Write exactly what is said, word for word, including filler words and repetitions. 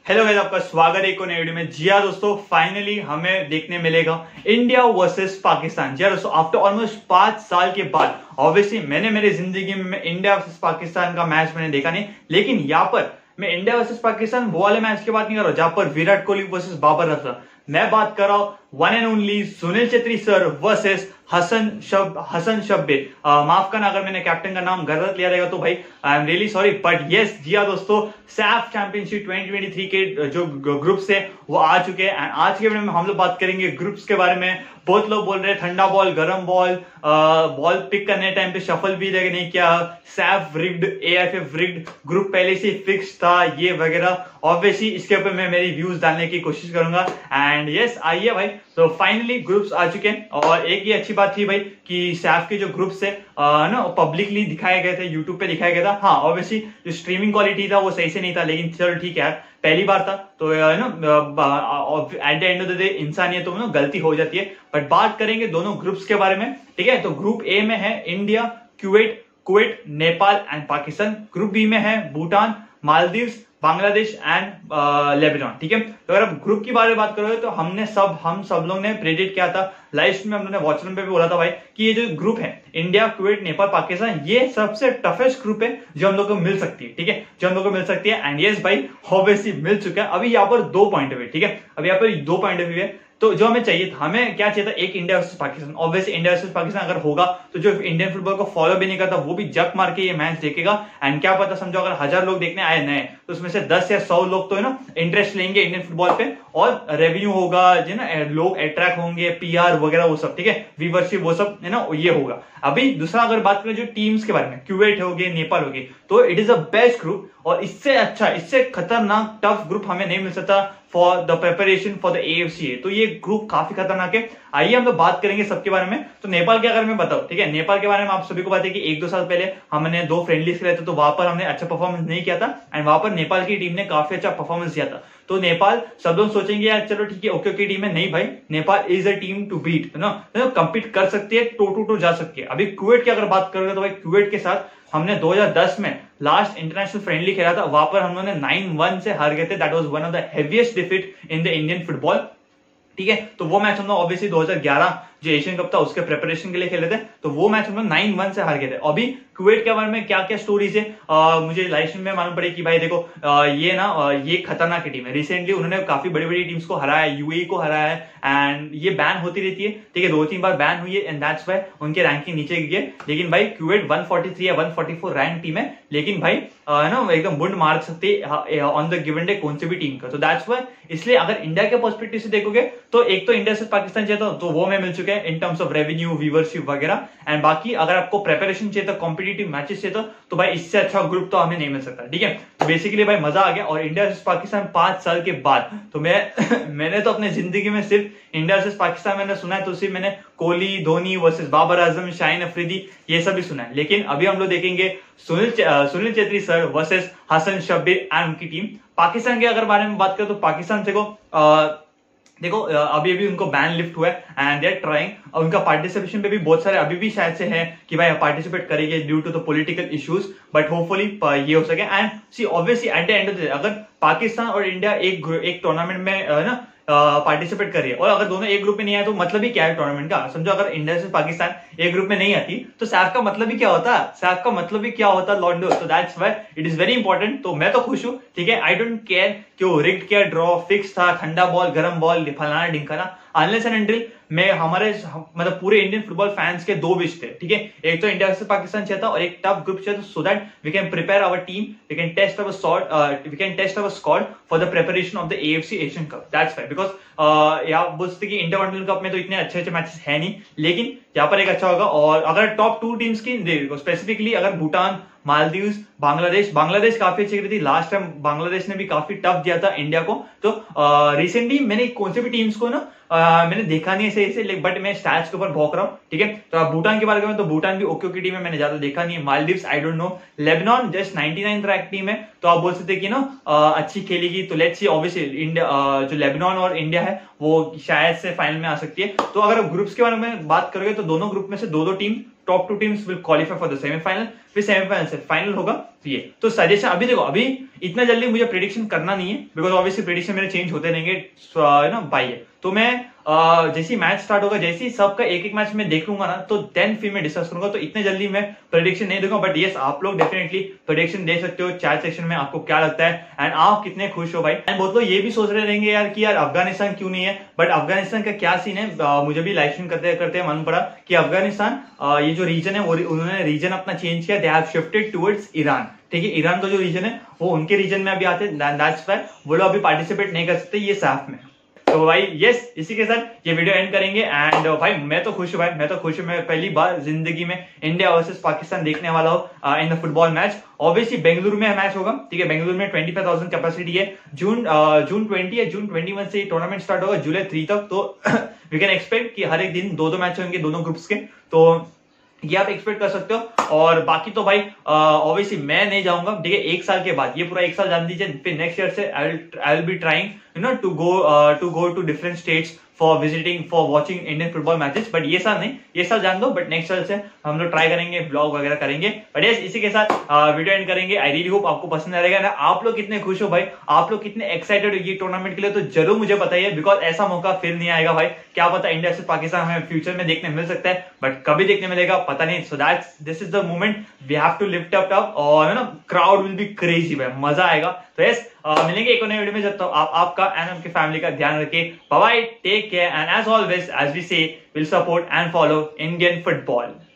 Hello guys, आपका स्वागत है एक और नई वीडियो में। जी हाँ दोस्तों, फाइनली हमें देखने मिलेगा इंडिया वर्सेस पाकिस्तान। जी हाँ दोस्तों, आफ्टर ऑलमोस्ट पांच साल के बाद ऑब्वियसली मैंने मेरी जिंदगी में इंडिया वर्सेस पाकिस्तान का मैच मैंने देखा नहीं, लेकिन यहाँ पर मैं इंडिया वर्सेस पाकिस्तान वो वाले मैच की बात नहीं कर रहा हूँ जहां पर विराट कोहली वर्सेस बाबर अजम। मैं बात कर रहा हूँ one and only Sunil Chhetri sir versus Hasan Shab Hasan Shabbir. माफ करना अगर मैंने कैप्टन का नाम गलत लिया रहेगा तो भाई I am really sorry, but yes जी हाँ दोस्तों, SAFF championship twenty twenty three के जो ग्रुप्स है वो आ चुके हैं। एंड आज के वीडियो में हम लोग बात करेंगे ग्रुप्स के बारे में। बहुत लोग बोल रहे हैं ठंडा बॉल, गरम बॉल, बॉल पिक करने टाइम पे शफल भी नहीं किया, SAFF rigged, AFF rigged, group पहले से फिक्स था, ये वगैरह। ऑब्वियसली इसके ऊपर मैं मेरी व्यूज डालने की कोशिश करूंगा। एंड यस आइए भाई, तो फाइनली ग्रुप्स आ चुके हैं। और एक ही अच्छी बात थी भाई कि सैफ के जो ग्रुप्स है ना पब्लिकली दिखाए गए थे, यूट्यूब पे दिखाया गया था। हाँ ऑब्वियसली जो स्ट्रीमिंग क्वालिटी था वो सही से नहीं था, लेकिन चलो ठीक है, पहली बार था तो you know at the end of the day इंसानियत तो गलती हो जाती है। बट बात करेंगे दोनों ग्रुप्स के बारे में, ठीक है। तो ग्रुप ए में है India, Kuwait, Kuwait, Nepal and Pakistan. Group B में है भूटान, मालदीव्स, बांग्लादेश एंड लेबनान, ठीक है। तो अगर आप ग्रुप की बारे में बात करोगे तो हमने सब हम सब लोग ने प्रेडिक्ट किया था, लाइव में हम लोगों ने वॉच रूम पे भी बोला था भाई कि ये जो ग्रुप है इंडिया, कुवैत, नेपाल, पाकिस्तान, ये सबसे टफेस्ट ग्रुप है जो हम लोग को मिल सकती है, ठीक है, जो हम लोग को मिल सकती है। एंड यस भाई ऑब्वियसली मिल चुका है। अभी यहाँ पर दो पॉइंट है, ठीक है, अभी यहाँ पर दो पॉइंट है। तो जो हमें चाहिए था, हमें क्या चाहिए था, एक India versus Pakistan. Obviously India versus Pakistan अगर होगा तो जो इंडियन फुटबॉल को फॉलो भी नहीं करता वो भी जक मार के ये मैच देखेगा। एंड क्या पता, समझो अगर हजार लोग देखने आए नए तो उसमें से दस या सौ लोग तो है ना इंटरेस्ट लेंगे इंडियन फुटबॉल पे, और रेवेन्यू होगा, जो ना लोग अट्रैक्ट होंगे, पीआर वगैरह वो सब, ठीक है, व्यूवरशिप वो सब है ना, ये होगा। अभी दूसरा अगर बात करें जो टीम्स के बारे में, कुवैत हो गए, नेपाल हो गए, तो it is a best group. और इससे अच्छा, इससे खतरनाक टफ ग्रुप हमें नहीं मिल सकता for the preparation for the AFC. तो ये ग्रुप काफी खतरनाक है। आइए हम लोग बात करेंगे सबके बारे में। तो नेपाल के अगर मैं बताऊं, ठीक है, नेपाल के बारे में आप सभी को पता है कि एक दो साल पहले हमने दो फ्रेंडलीज खेले थे, तो वहां पर हमने अच्छा परफॉर्मेंस नहीं किया था। एंड वहां पर नेपाल की टीम ने काफी अच्छा परफॉर्मेंस दिया था। तो नेपाल सब लोग सोचेंगे यार चलो ठीक है, ओके ओके टीम है, नहीं भाई, Nepal is a team to beat, है ना, कंपीट कर सकती है, टू टू टू जा सकती है। अभी कुवैत की अगर बात करोगे तो भाई कुवैत के साथ हमने दो हज़ार दस में लास्ट इंटरनेशनल फ्रेंडली खेला था, वहां पर हम लोगों ने नाइन वन से हार गए थे। That was one of the heaviest defeat in the Indian football, ठीक है। तो वो मैच हम लोग ऑब्वियसली दो हज़ार ग्यारह जो एशियन कप था उसके प्रिपरेशन के लिए खेले थे, तो वो मैच हम लोग नाइन वन से हार गए थे। अभी कुवैत के बारे में क्या क्या स्टोरीज है, आ, मुझे लाइव में मालूम पड़ी कि भाई देखो आ, ये ना आ, ये खतरनाक टीम है। रिसेंटली उन्होंने काफी बड़ी बड़ी टीम्स को हराया है, यूएई को हराया है, एंड ये बैन होती रहती है, ठीक है, दो तीन बार बैन हुई है, एंड दैट्स व्हाई उनके रैंकिंग नीचे गई है। लेकिन भाई कुवैत वन फोर्टी थ्री या one forty four rank team है, लेकिन भाई है ना एकदम बुंड मार सकती है ऑन द गिवन डे कौन से भी टीम का। तो दैट्स व्हाई, इसलिए अगर इंडिया के पर्सपेक्टिव से देखोगे तो एक तो इंडिया से पाकिस्तान चाहिए था, तो वो हमें मिल चुके हैं in terms of revenue, viewership वगैरह। एंड बाकी अगर आपको प्रिपरेशन चाहिए था, कॉम्पिटिटिव मैचेस चाहिए था, तो भाई इससे अच्छा ग्रुप तो हमें नहीं मिल सकता, ठीक है। तो बेसिकली भाई मजा आ गया। और इंडिया वर्सेस पाकिस्तान पांच साल के बाद, तो मैं मैंने तो अपने जिंदगी में सिर्फ इंडिया वर्सेस पाकिस्तान मैंने सुना है, तो सिर्फ मैंने कोहली, धोनी वर्सेस बाबर आजम, शाहीन अफरीदी, ये सब भी सुना है। लेकिन अभी हम लोग देखेंगे Sunil Sunil Chhetri sir versus Hasan Shabbir and उनकी टीम। पाकिस्तान के अगर बारे में बात करें तो पाकिस्तान से को आ, देखो अभी अभी उनको बैन लिफ्ट हुआ है एंड दे आर ट्राइंग। उनका पार्टिसिपेशन पे भी बहुत सारे अभी भी शायद से है कि भाई पार्टिसिपेट करेंगे due to the political issues, but hopefully ये हो सके। And see obviously at the end of the day अगर पाकिस्तान और इंडिया एक एक टूर्नामेंट में ना पार्टिसिपेट करिए, और अगर दोनों एक ग्रुप में नहीं आए तो मतलब ही क्या है टूर्नामेंट का। समझो अगर इंडिया से पाकिस्तान एक ग्रुप में नहीं आती तो सैफ का मतलब ही क्या होता, सैफ का मतलब ही क्या होता लॉन्डो। तो that's why it is very important. तो मैं तो खुश हूं, ठीक है, आई डोंट केयर कि वो रिग्ड किया, ड्रॉ, फिक्स था, ठंडा बॉल, गरम बॉल, फलाना ढिंकाना, अनलेस एंड अनटिल मैं हमारे मतलब पूरे इंडियन फुटबॉल फैंस के दो विश थे, ठीक है, एक तो इंडिया से पाकिस्तान चाहिए था और एक टफ ग्रुप चाहिए, so that we can prepare our team, we can test our squad, we can test our squad for the preparation of the AFC Asian cup. That's why, because यहाँ बोलते कि intercontinental cup में तो इतने अच्छे अच्छे matches है नहीं, लेकिन यहाँ पर एक अच्छा होगा। और अगर टॉप टू टीम्स की देखो स्पेसिफिकली, अगर भूटान, मालदीव्स, बांग्लादेश बांग्लादेश काफी अच्छी थी लास्ट टाइम, बांग्लादेश ने भी काफी टफ दिया था इंडिया को। तो रिसेंटली मैंने कौन से भी टीम्स को ना आ, मैंने देखा नहीं है सही से, बट मैं स्टैट्स के ऊपर भौंक रहा हूँ, ठीक है। तो आप भूटान की बात करें तो भूटान भी ओके ओके टीम है, मैंने ज्यादा देखा नहीं है। Maldives I don't know, Lebanon just ninety nine rank team है, तो आप बोल सकते हैं कि ना अच्छी खेलेगी। तो लेट्स सी, ऑब्वियसली इंडिया जो लेबनान और इंडिया है वो शायद से फाइनल में आ सकती है। तो अगर ग्रुप्स के बारे में बात करोगे तो दोनों ग्रुप में से दो दो team, top two teams will qualify for the semifinal, फिर सेमीफाइनल से फाइनल होगा। तो ये तो सजेशन अभी देखो, अभी इतना जल्दी मुझे प्रेडिक्शन करना नहीं है, बिकॉज ऑब्वियसली प्रेडिक्शन मेरे चेंज होते रहेंगे ना बाई। तो मैं जैसे ही मैच स्टार्ट होगा, जैसे ही सबका एक एक मैच में देख लूंगा ना, तो देन फिर मैं डिस्कस करूंगा। तो इतने जल्दी मैं प्रेडिक्शन नहीं दूंगा, बट यस आप लोग डेफिनेटली प्रेडिक्शन दे सकते हो चैट सेक्शन में, आपको क्या लगता है एंड आप कितने खुश हो भाई। एंड बहुत लोग ये भी सोच रहे रहेंगे यार कि यार अफगानिस्तान क्यों नहीं है, बट अफगानिस्तान का क्या सीन है, आ, मुझे भी लाइव स्ट्रीम करते करते मालूम पड़ा कि अफगानिस्तान आ, ये जो रीजन है वो उन्होंने रीजन अपना चेंज किया, they have shifted towards Iran. ठीक है, ईरान का जो रीजन है वो उनके रीजन में अभी आते हैं, दैट्स व्हाई वो लोग अभी पार्टिसिपेट नहीं कर सकते ये साफ में। तो भाई यस, इसी के साथ ये वीडियो एंड करेंगे। एंड भाई मैं तो खुश हूँ भाई, मैं तो खुश हूँ, मैं पहली बार जिंदगी में इंडिया वर्सेस पाकिस्तान देखने वाला हूँ in the football match. Obviously Bengaluru में मैच होगा, ठीक है, बेंगलुरु में ट्वेंटी फाइव थाउजेंड कैपेसिटी है। जून जून ट्वेंटी है, जून ट्वेंटी वन से टूर्नामेंट स्टार्ट होगा जुलाई थ्री तक। तो वी कैन एक्सपेक्ट कि हर एक दिन दो दो मैच होंगे दोनों ग्रुप्स के, तो ये आप एक्सपेक्ट कर सकते हो। और बाकी तो भाई ऑब्वियसली मैं नहीं जाऊंगा, ठीक है, एक साल के बाद, ये पूरा एक साल जान दीजिए, फिर नेक्स्ट ईयर से I will be trying you know to go to go to different states for visiting for watching Indian football matches. But ये साल नहीं, ये साल जान दो, बट नेक्स्ट साल से हम लोग ट्राई करेंगे, ब्लॉग वगैरह करेंगे। बट यस, इसी के साथ वीडियो एंड करेंगे। आई रियली होप आपको पसंद आएगा ना, आप लोग कितने खुश हो भाई, आप लोग कितने एक्साइटेड हो ये टूर्नामेंट के लिए, तो जरूर मुझे बताइए, बिकॉज ऐसा मौका फिर नहीं आएगा भाई। क्या पता इंडिया से पाकिस्तान हमें फ्यूचर में देखने मिल सकता है, बट कभी देखने मिलेगा पता नहीं। So that's this is the moment we have to lift up up और ना क्राउड विल बी क्रेजी भाई, मजा आएगा। तो यस Uh, मिलेंगे एक और नए वीडियो में, जब तक आप आपका एंड आपकी फैमिली का ध्यान रखें। Bye bye, take care and as always as we say, will support and follow Indian football.